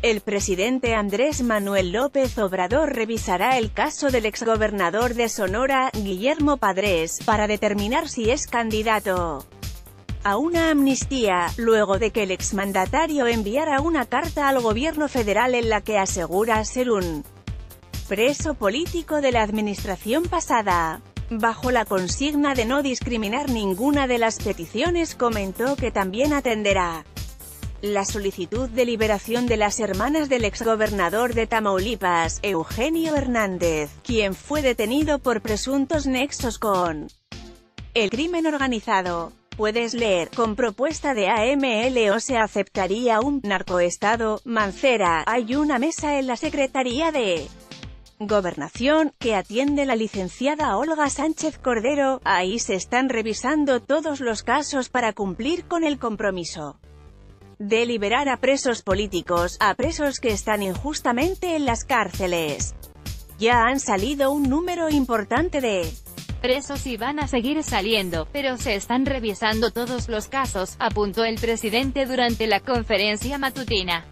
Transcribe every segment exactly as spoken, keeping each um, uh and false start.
El presidente Andrés Manuel López Obrador revisará el caso del exgobernador de Sonora, Guillermo Padres, para determinar si es candidato a una amnistía, luego de que el exmandatario enviara una carta al gobierno federal en la que asegura ser un preso político de la administración pasada. Bajo la consigna de no discriminar ninguna de las peticiones, comentó que también atenderá la solicitud de liberación de las hermanas del exgobernador de Tamaulipas, Eugenio Hernández, quien fue detenido por presuntos nexos con el crimen organizado. Puedes leer, con propuesta de A M L O se aceptaría un narcoestado. Mancera, hay una mesa en la Secretaría de Gobernación, que atiende la licenciada Olga Sánchez Cordero. Ahí se están revisando todos los casos para cumplir con el compromiso de liberar a presos políticos, a presos que están injustamente en las cárceles. Ya han salido un número importante de presos y van a seguir saliendo, pero se están revisando todos los casos, apuntó el presidente durante la conferencia matutina.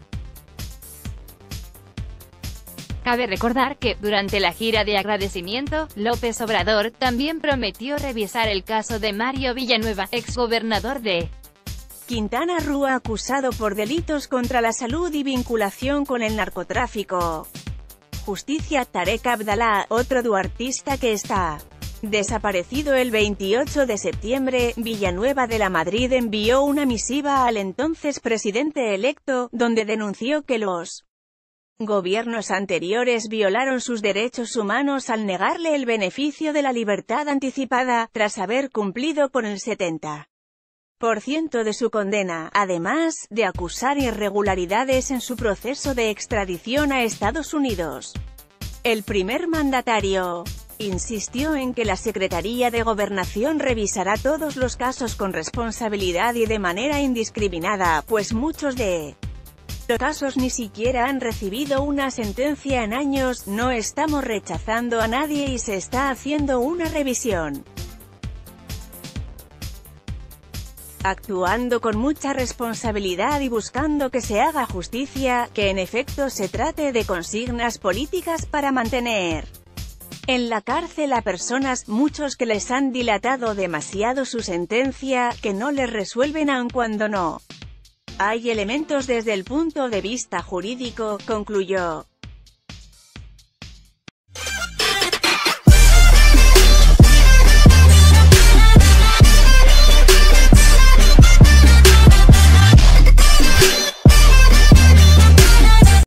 Cabe recordar que, durante la gira de agradecimiento, López Obrador también prometió revisar el caso de Mario Villanueva, exgobernador de Quintana Roo, acusado por delitos contra la salud y vinculación con el narcotráfico. Justicia. Tarek Abdalá, otro duartista que está desaparecido el veintiocho de septiembre, Villanueva de la Madrid envió una misiva al entonces presidente electo, donde denunció que los gobiernos anteriores violaron sus derechos humanos al negarle el beneficio de la libertad anticipada, tras haber cumplido con el setenta por ciento de su condena, además de acusar irregularidades en su proceso de extradición a Estados Unidos. El primer mandatario insistió en que la Secretaría de Gobernación revisará todos los casos con responsabilidad y de manera indiscriminada, pues muchos de los casos ni siquiera han recibido una sentencia en años. No estamos rechazando a nadie y se está haciendo una revisión, actuando con mucha responsabilidad y buscando que se haga justicia, que en efecto se trate de consignas políticas para mantener en la cárcel a personas, muchos que les han dilatado demasiado su sentencia, que no les resuelven aun cuando no hay elementos desde el punto de vista jurídico, concluyó.